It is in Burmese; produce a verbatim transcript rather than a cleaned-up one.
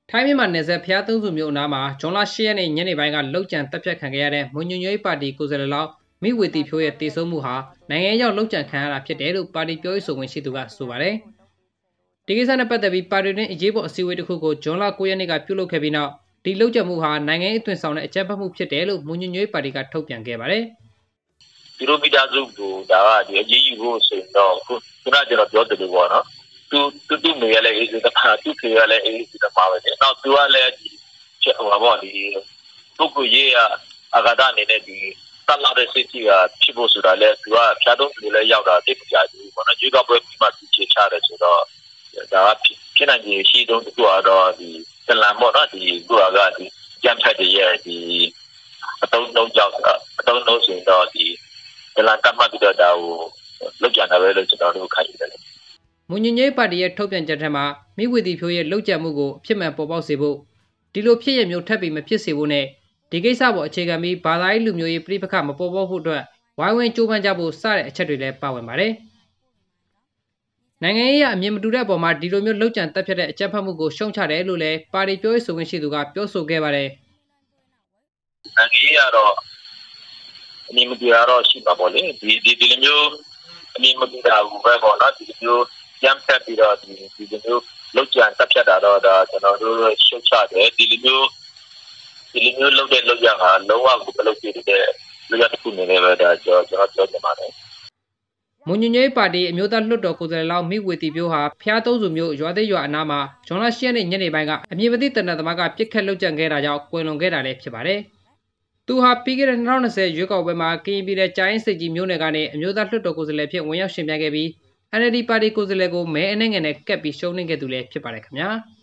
ထိုင်းမြန်မာနယ်စပ်ဖျားသုံးစုမြို့အနားမှာဇွန်လ၈ရက်နေ့ညနေပိုင်းကလှုပ်ကြံတပ်ဖြတ်ခံခဲ့ရတဲ့မွန်ညွန့်ရေးပါတီကိုယ်စားလှယ်လောက်မိဝေတီဖြိုးရဲ့တည်ဆုံမှုဟာနိုင်ငံရောက်လှုပ်ကြံခံရတာဖြစ်တယ်လို့ပါတီပြောရေးဆိုခွင့်ရှိသူကဆိုပါတယ်။ဒီကိစ္စနဲ့ပတ်သက်ပြီးပါတီတွင်အရေးပေါ်အစည်းအဝေးတစ်ခုကိုဇွန်လ၉ရက်နေ့ကပြုလုပ်ခဲ့ပြီးနောက်ဒီလှုပ်ကြံမှုဟာနိုင်ငံရေးအသွင်ဆောင်တဲ့အကြမ်းဖက်မှုဖြစ်တယ်လို့မွန်ညွန့်ရေးပါတီကထုတ်ပြန်ခဲ့ပါတယ်။ဒီလိုမိသားစုကိုဒါကဒီအရေးယူဖို့ဆိုရင်တော့ခုနကကျွန်တော်ပြောတယ်လို့ပေါ့နော်။သူသူသူနေရလဲအေးစစ်တခါသူခေရလဲအေးစစ်တပါပဲ။နောက်သူကလည်းဒီဟိုဘောဒီပုဂ္ဂိုလ်ရေးအဂါဒအနေနဲ့ဒီတတ်လာတဲ့စိတ်ကြီးကဖြစ်ဖို့ဆိုတာလဲသူကဖြားတော့သူလည်းရောက်တာတိတ်ကြဘူးပေါ့နော်။ဒီကပွဲပြီးမှသူချေချတယ်ဆိုတော့ဒါကဖြစ်နိုင်ခြေရှိတော့သူကတော့ဒီတလန်ပေါ့နော်ဒီသူကဒီကြံဖက်တဲ့ရဲ့ဒီအတုံးလုံးကြောက်အတုံးလုံးဆိုတော့ဒီတလန်ကမှတ်ပြီးတော့ဒါကိုလောက်ကြတာပဲလို့ကျွန်တော်တို့ခိုင်းတယ်မွန်ညွန့်ရေးပါတီရဲ့ထုတ်ပြန်ချက်ထက်မှာမိဝေတီဖြိုးရဲ့လှုပ်ကြံမှုကိုအဖြစ်မှန်ပေါ်ပေါက်စေဖို့ဒီလိုဖြစ်ရမျိုးထပ်ပြီးမဖြစ်စေဖို့နဲ့ဒီကိစ္စပေါ်အခြေခံပြီးဘာသာရေးလူမျိုးရေးပြိပခမပေါ်ပေါက်ဖို့အတွက်ဝိုင်းဝန်းကြိုးပမ်းကြဖို့စတဲ့အချက်တွေလည်းပါဝင်ပါတယ်။နိုင်ငံရေးအမြင်မတူတဲ့အပေါ်မှာဒီလိုမျိုးလှုပ်ကြံတက်ဖြတ်တဲ့အကြမ်းဖက်မှုကိုရှုံချတယ်လို့လည်းပါတီပြောရေးဆိုခွင့်ရှိသူကပြောဆိုခဲ့ပါတယ်။နိုင်ငံရေးကတော့အမြင်မတူတာတော့ရှိပါပေါ့လေဒီဒီဒီလိုမျိုးအမြင်မတူတာကိုပဲပေါ့နော်ဒီလိုမျိုးကြမ်းဖက်ပြီးတော့ဒီဒီလိုမျိုးလောက်ကျန်တက်ဖြတ်တာတော့ဒါကျွန်တော်တို့ရှုတ်ချတယ်ဒီလိုမျိုးဒီလိုမျိုးလောက်တဲ့လောက်ရဟာလုံးဝကိုမလုပ်ပြတဲ့လောက်ရတစ်ခုနေလည်းပဲဒါကျွန်တော်ကျွန်တော်ပြောချင်ပါတယ်မွန်ညွန့်ရေးပါတီအမျိုးသားလွှတ်တော်ကိုယ်စားလှယ်လောင်းမိဝေတီပြိုးဟာဖျားသုံးစုမျိုးရွာသေးရွာအနားမှာဇွန်လ၈ရက်နေ့ညနေပိုင်းကအမည်မသိတနတ်သမားကပြစ်ခတ်လုပ်ကြံခဲ့တာကြောင့်ကွယ်လွန်ခဲ့တာလည်းဖြစ်ပါတယ်။သူဟာပြီးခဲ့တဲ့၂၀၂၀ရွေးကောက်ပွဲမှာကရင်ပြည်နယ်ကြားရင်စစ်ကြီးမြို့နယ်ကနေအမျိုးသားလွှတ်တော်ကိုယ်စားလှယ်ဖြစ်ဝင်ရောက်ရှင်ပြိုင်ခဲ့ပြီး N L D ပါတီကိုယ်စားလှယ်ကိုမဲအနှဲငယ်နဲ့ကပ်ပြီးရှုံးနိမ့်ခဲ့သူလည်းဖြစ်ပါတယ်ခင်ဗျာ။